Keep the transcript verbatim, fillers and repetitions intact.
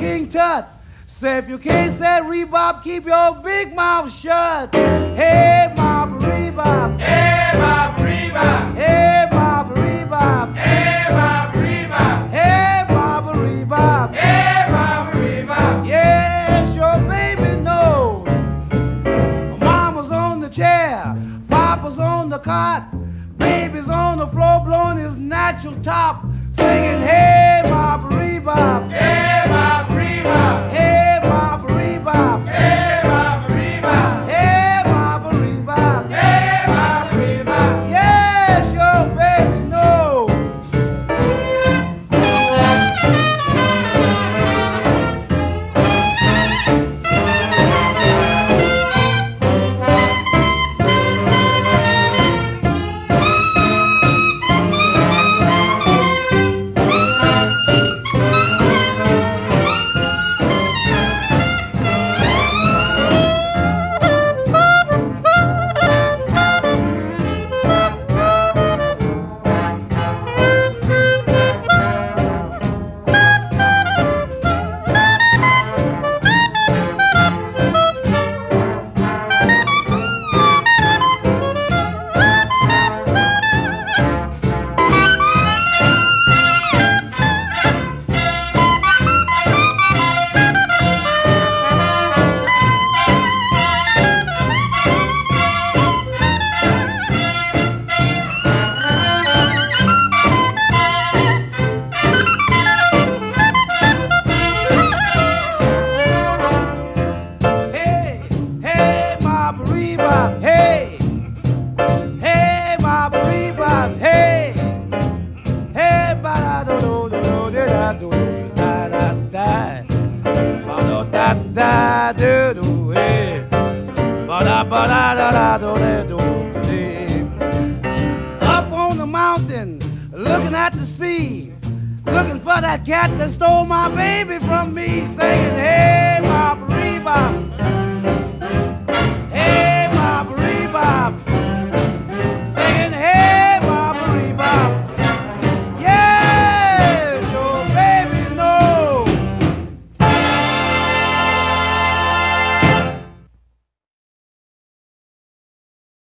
King Tut. Say if you can't say Re-Bop, keep your big mouth shut. Hey, Ba-Ba-Re-Bop. Hey, Ba-Ba-Re-Bop. Hey, Ba-Ba-Re-Bop. Hey, Ba-Ba-Re-Bop. Hey, Ba-Ba-Re-Bop. Hey, Ba-Ba-Re-Bop. Yes, your baby knows. Mama's on the chair, Papa's on the cot, baby's on the floor blowing his natural top, singing, hey, Ba-Ba-Re-Bop. Hey, Ba-Ba-Re-Bop. Hey, Ba-Ba-Re-Bop. Hey, Ba-Ba-Re-Bop. Hey, Ba-Ba-Re-Bop. Hey, Ba-Ba-Re-Bop. Yes, your baby knows. Up on the mountain, looking at the sea, looking for that cat that stole my baby from me. Say,